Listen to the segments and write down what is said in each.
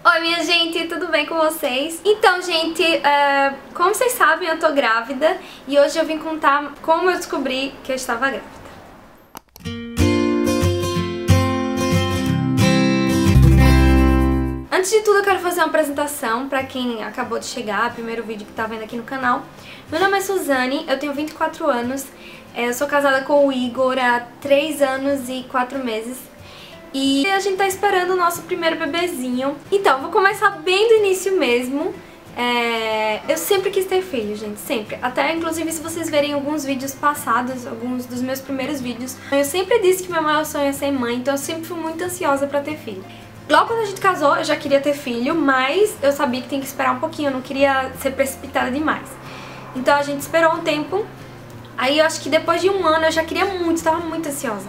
Oi minha gente, tudo bem com vocês? Então gente, como vocês sabem eu tô grávida e hoje eu vim contar como eu descobri que eu estava grávida. Antes de tudo eu quero fazer uma apresentação pra quem acabou de chegar, primeiro vídeo que tá vendo aqui no canal. Meu nome é Suzane, eu tenho 24 anos, eu sou casada com o Igor há 3 anos e 4 meses. E a gente tá esperando o nosso primeiro bebezinho. Então, vou começar bem do início mesmo. Eu sempre quis ter filho, gente, sempre. Até, inclusive, se vocês verem alguns vídeos passados, alguns dos meus primeiros vídeos, eu sempre disse que meu maior sonho é ser mãe, então eu sempre fui muito ansiosa pra ter filho. Logo quando a gente casou, eu já queria ter filho, mas eu sabia que tem que esperar um pouquinho, eu não queria ser precipitada demais. Então a gente esperou um tempo, aí eu acho que depois de um ano eu já queria muito, tava muito ansiosa.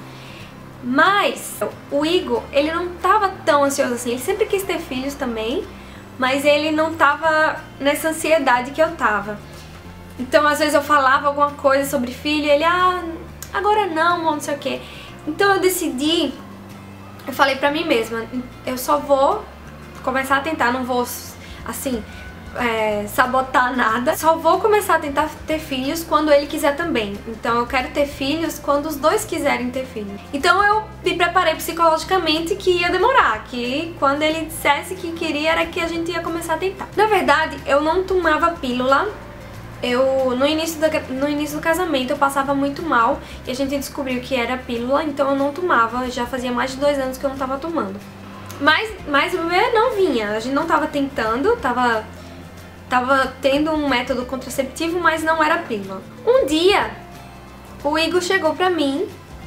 Mas o Igor, ele não tava tão ansioso assim, ele sempre quis ter filhos também, mas ele não tava nessa ansiedade que eu tava. Então às vezes eu falava alguma coisa sobre filho e ele, agora não, não sei o que. Então eu decidi, eu falei pra mim mesma, eu só vou começar a tentar, não vou assim, sabotar nada. Só vou começar a tentar ter filhos quando ele quiser também. Então eu quero ter filhos quando os dois quiserem ter filhos. Então eu me preparei psicologicamente que ia demorar, que quando ele dissesse que queria era que a gente ia começar a tentar. Na verdade, eu não tomava pílula. No início do casamento eu passava muito mal e a gente descobriu que era pílula, então eu não tomava. Já fazia mais de 2 anos que eu não tava tomando. Mas o bebê não vinha, a gente não tava tentando, tava tendo um método contraceptivo, mas não era pílula. Um dia, o Igor chegou pra mim,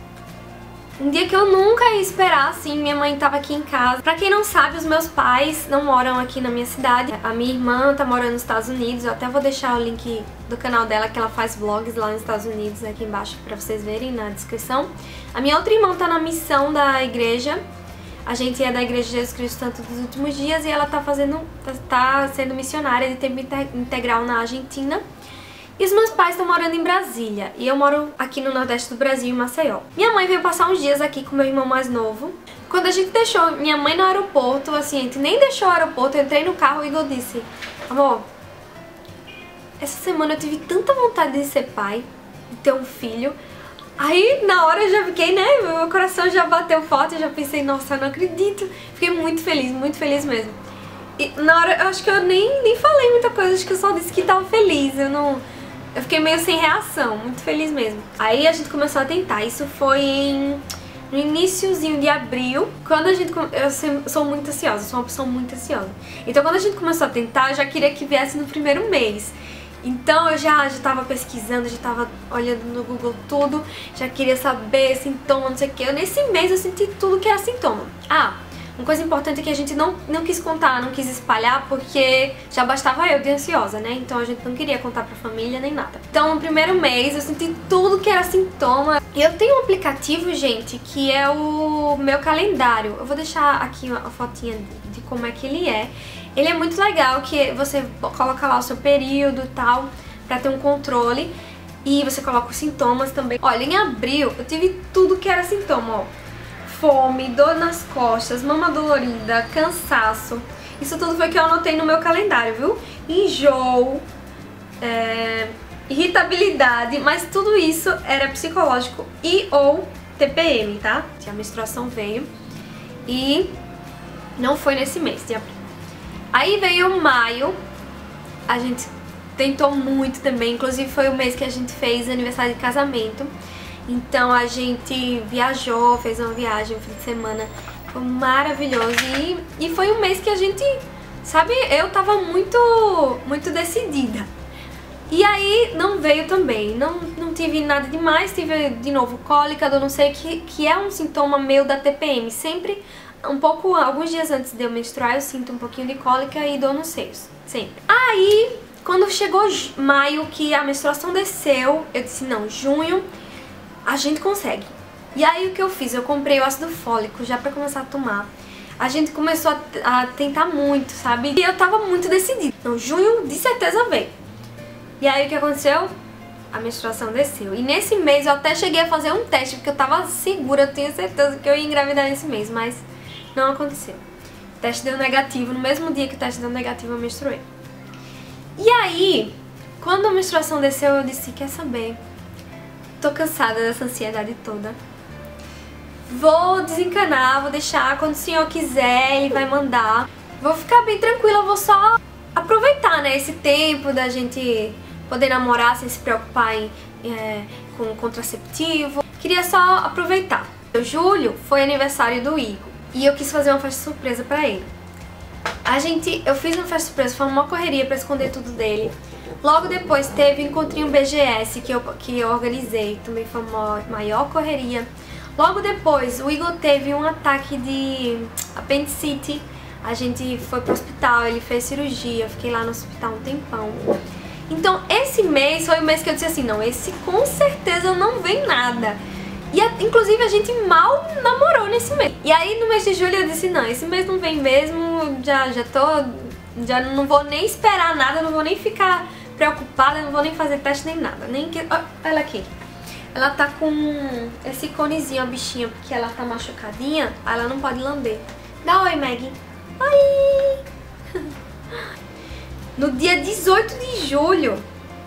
um dia que eu nunca ia esperar, assim, minha mãe tava aqui em casa. Pra quem não sabe, os meus pais não moram aqui na minha cidade. A minha irmã tá morando nos Estados Unidos, eu até vou deixar o link do canal dela, que ela faz vlogs lá nos Estados Unidos, aqui embaixo pra vocês verem na descrição. A minha outra irmã tá na missão da igreja. A gente é da Igreja de Jesus Cristo Santo dos Últimos Dias e ela tá sendo missionária de tempo integral na Argentina. E os meus pais estão morando em Brasília e eu moro aqui no Nordeste do Brasil, em Maceió. Minha mãe veio passar uns dias aqui com meu irmão mais novo. Quando a gente deixou minha mãe no aeroporto, assim, a gente nem deixou o aeroporto, eu entrei no carro e o Igor disse: amor, essa semana eu tive tanta vontade de ser pai, de ter um filho. Aí na hora eu já fiquei, né, meu coração já bateu forte, eu já pensei, nossa, eu não acredito. Fiquei muito feliz mesmo. E na hora eu acho que eu nem falei muita coisa, acho que eu só disse que tava feliz, eu fiquei meio sem reação, muito feliz mesmo. Aí a gente começou a tentar, isso foi no iniciozinho de abril, quando eu sou muito ansiosa, sou uma pessoa muito ansiosa. Então quando a gente começou a tentar, eu já queria que viesse no primeiro mês. Então eu já tava pesquisando, já tava olhando no Google tudo, já queria saber sintoma, não sei o que. Nesse mês eu senti tudo que era sintoma. Uma coisa importante é que a gente não quis contar, não quis espalhar, porque já bastava eu de ansiosa, né? Então a gente não queria contar pra família nem nada. Então no primeiro mês eu senti tudo que era sintoma. E eu tenho um aplicativo, gente, que é o meu calendário. Eu vou deixar aqui uma fotinha de como é que ele é. Ele é muito legal, que você coloca lá o seu período e tal, pra ter um controle. E você coloca os sintomas também. Olha, em abril eu tive tudo que era sintoma, ó. Fome, dor nas costas, mama dolorida, cansaço. Isso tudo foi que eu anotei no meu calendário, viu? Enjoo, irritabilidade, mas tudo isso era psicológico e ou TPM, tá? A menstruação veio e não foi nesse mês de abril. Aí veio maio, a gente tentou muito também, inclusive foi o mês que a gente fez aniversário de casamento. Então a gente viajou, fez uma viagem um fim de semana, foi maravilhoso e foi um mês que a gente, sabe, eu tava muito decidida. E aí não veio também, não tive nada demais, tive de novo cólica, eu não sei, que é um sintoma meu da TPM, sempre alguns dias antes de eu menstruar eu sinto um pouquinho de cólica e dor nos seios, sempre. Aí, quando chegou maio, que a menstruação desceu, eu disse, não, junho a gente consegue. E aí o que eu fiz? Eu comprei o ácido fólico já pra começar a tomar. A gente começou a tentar muito, sabe? E eu tava muito decidida. Então, junho de certeza veio. E aí o que aconteceu? A menstruação desceu. E nesse mês eu até cheguei a fazer um teste, porque eu tava segura, eu tinha certeza que eu ia engravidar nesse mês, mas não aconteceu. teste deu negativo, no mesmo dia que o teste deu negativo eu menstruei. E aí, quando a menstruação desceu, eu disse, quer saber? Tô cansada dessa ansiedade toda. Vou desencanar, vou deixar, quando o senhor quiser, ele vai mandar. Vou ficar bem tranquila, vou só aproveitar, né, esse tempo da gente poder namorar sem se preocupar com contraceptivo. Queria só aproveitar. Em julho foi aniversário do Igor e eu quis fazer uma festa surpresa pra ele. Eu fiz uma festa surpresa, foi uma correria pra esconder tudo dele. Logo depois teve o encontrinho BGS que eu organizei, também foi uma maior correria. Logo depois o Igor teve um ataque de apendicite, a gente foi pro hospital, ele fez cirurgia, eu fiquei lá no hospital um tempão. Então esse mês foi o mês que eu disse assim, não, esse com certeza não vem nada. E inclusive a gente mal namorou nesse mês. E aí no mês de julho eu disse, não, esse mês não vem mesmo, já não vou nem esperar nada, não vou nem ficar preocupada, não vou nem fazer teste nem nada. Olha ela aqui. Ela tá com esse conezinho, a bichinha, porque ela tá machucadinha, aí ela não pode lamber. Dá oi, Maggie. Oi! No dia 18 de julho,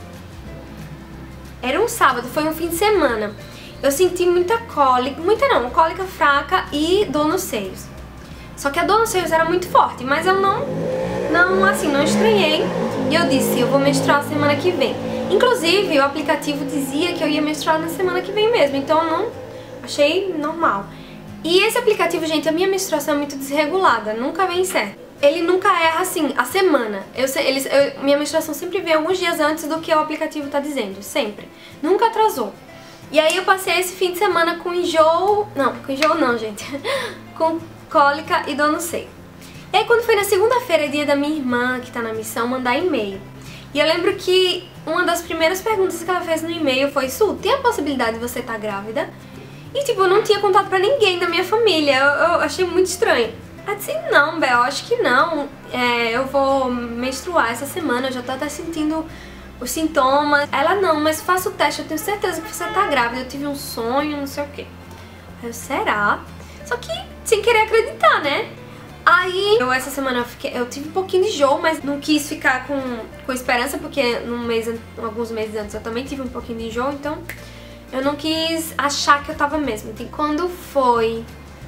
era um sábado, foi um fim de semana, eu senti muita cólica, cólica fraca e dor nos seios. Só que a dor nos seios era muito forte, mas eu não estranhei. E eu disse, eu vou menstruar semana que vem. Inclusive, o aplicativo dizia que eu ia menstruar na semana que vem mesmo, então eu não achei normal. E esse aplicativo, gente, a minha menstruação é muito desregulada, nunca vem certo. Ele nunca erra, assim, a semana. Minha menstruação sempre vem alguns dias antes do que o aplicativo tá dizendo, sempre. Nunca atrasou. E aí eu passei esse fim de semana com enjoo... Não, com enjoo não, gente. Com cólica e dor no seio. E aí quando foi na segunda-feira, dia da minha irmã, que tá na missão, mandar e-mail. E eu lembro que uma das primeiras perguntas que ela fez no e-mail foi, Su, tem a possibilidade de você estar grávida? E tipo, eu não tinha contato pra ninguém da minha família, eu achei muito estranho. Ela disse, não, Bel, acho que não, eu vou menstruar essa semana, eu já tô até sentindo os sintomas. Ela, não, mas faça o teste, eu tenho certeza que você tá grávida, eu tive um sonho, não sei o quê. Eu, será? Só que sem querer acreditar, né? Aí, essa semana eu tive um pouquinho de enjoo, mas não quis ficar com esperança, porque alguns meses antes eu também tive um pouquinho de enjoo, então eu não quis achar que eu tava mesmo. E quando foi...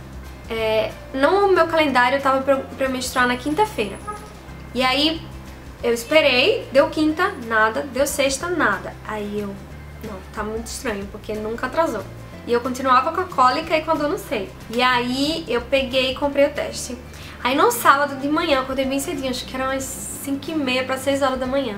no meu calendário eu tava pra eu menstruar na quinta-feira. E aí eu esperei, deu quinta, nada, deu sexta, nada. Aí eu, não, tá muito estranho, porque nunca atrasou. E eu continuava com a cólica e com a dor no seio. E aí eu peguei e comprei o teste. Aí no sábado de manhã, eu acordei bem cedinho, acho que eram umas 5h30 para 6 horas da manhã.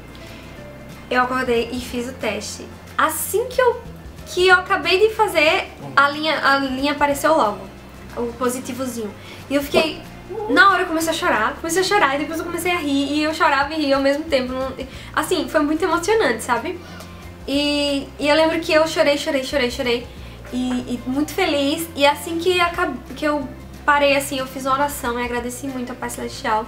Eu acordei e fiz o teste. Assim que eu acabei de fazer, a linha apareceu logo, o positivozinho. E eu fiquei, na hora eu comecei a chorar e depois eu comecei a rir, e eu chorava e ria ao mesmo tempo. Assim, foi muito emocionante, sabe? E eu lembro que eu chorei e muito feliz. E assim que eu parei, assim, eu fiz uma oração e agradeci muito ao Pai Celestial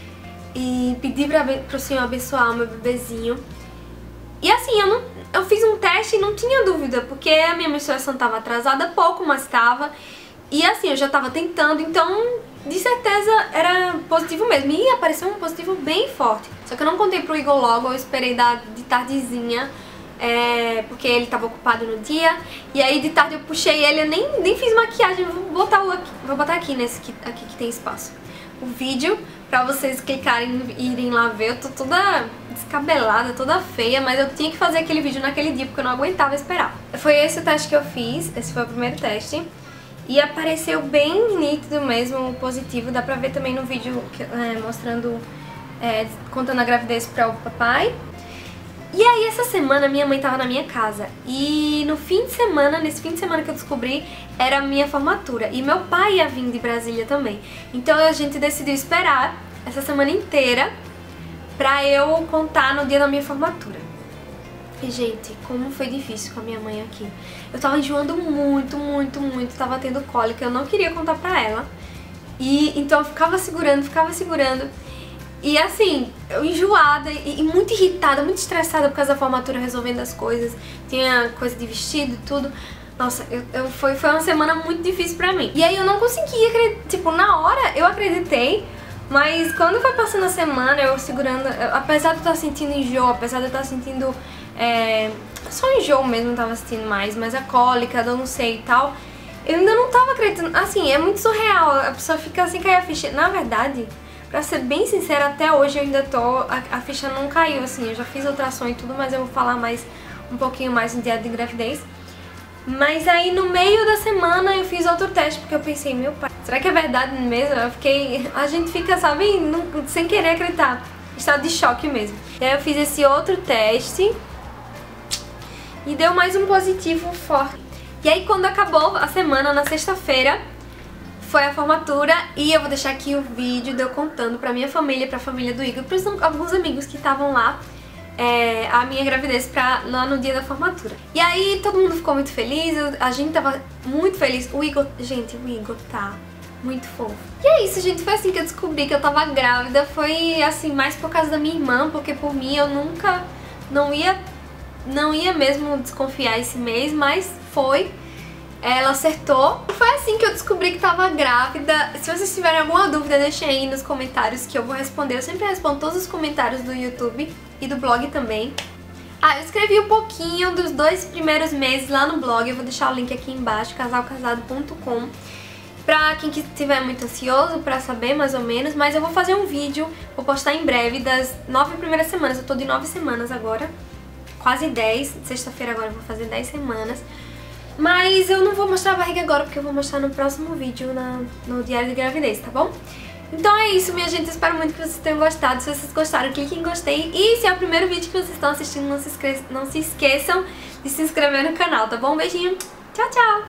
e pedi pro Senhor abençoar o meu bebezinho. E assim, eu fiz um teste e não tinha dúvida, porque a minha menstruação tava atrasada pouco, mas tava. E assim, eu já tava tentando, então de certeza era positivo mesmo. E apareceu um positivo bem forte. Só que eu não contei pro Igor logo, eu esperei de tardezinha, porque ele tava ocupado no dia. E aí de tarde eu puxei ele, eu nem fiz maquiagem. Vou botar aqui aqui que tem espaço o vídeo pra vocês clicarem e irem lá ver. Eu tô toda descabelada, toda feia, mas eu tinha que fazer aquele vídeo naquele dia porque eu não aguentava esperar. Foi esse o teste que eu fiz, esse foi o primeiro teste. E apareceu bem nítido mesmo, o positivo. Dá pra ver também no vídeo mostrando, contando a gravidez para o papai. E aí essa semana minha mãe tava na minha casa e nesse fim de semana que eu descobri, era a minha formatura. E meu pai ia vir de Brasília também. Então a gente decidiu esperar essa semana inteira pra eu contar no dia da minha formatura. E gente, como foi difícil com a minha mãe aqui. Eu tava enjoando muito, tava tendo cólica, eu não queria contar pra ela. E então eu ficava segurando. E assim, eu enjoada e muito irritada, muito estressada por causa da formatura, resolvendo as coisas. Tinha coisa de vestido e tudo. Nossa, foi uma semana muito difícil pra mim. E aí eu não conseguia acreditar, tipo, na hora eu acreditei, mas quando foi passando a semana, eu segurando, apesar de eu estar sentindo enjoo, apesar de eu estar sentindo, só enjoo mesmo eu tava sentindo mais, mas a cólica, eu não sei e tal, eu ainda não tava acreditando, assim, é muito surreal, a pessoa fica assim, cair a ficha. Na verdade, pra ser bem sincera, até hoje eu ainda a ficha não caiu, assim, eu já fiz ultrassom e tudo, mas eu vou falar um pouquinho mais no dia de gravidez. Mas aí no meio da semana eu fiz outro teste, porque eu pensei, meu pai, será que é verdade mesmo? A gente fica, sabe, sem querer acreditar, estado de choque mesmo. E aí eu fiz esse outro teste e deu mais um positivo forte. E aí quando acabou a semana, na sexta-feira, foi a formatura e eu vou deixar aqui o vídeo de eu contando pra minha família, pra família do Igor, pra alguns amigos que estavam lá, a minha gravidez lá no dia da formatura. E aí todo mundo ficou muito feliz, a gente tava muito feliz. O Igor, gente, o Igor tá muito fofo. E é isso, gente, foi assim que eu descobri que eu tava grávida. Foi assim, mais por causa da minha irmã, porque por mim eu nunca, não ia mesmo desconfiar esse mês, mas foi. Ela acertou. Foi assim que eu descobri que tava grávida. Se vocês tiverem alguma dúvida, deixem aí nos comentários que eu vou responder. Eu sempre respondo todos os comentários do YouTube e do blog também. Ah, eu escrevi um pouquinho dos 2 primeiros meses lá no blog. Eu vou deixar o link aqui embaixo, casalcasado.com, pra quem estiver muito ansioso pra saber mais ou menos. Mas eu vou fazer um vídeo, vou postar em breve das 9 primeiras semanas. Eu tô de 9 semanas agora, quase 10. Sexta-feira agora eu vou fazer 10 semanas. Mas eu não vou mostrar a barriga agora, porque eu vou mostrar no próximo vídeo, no diário de gravidez, tá bom? Então é isso, minha gente, eu espero muito que vocês tenham gostado. Se vocês gostaram, cliquem em gostei. E se é o primeiro vídeo que vocês estão assistindo, não se esqueçam de se inscrever no canal, tá bom? Um beijinho, tchau, tchau!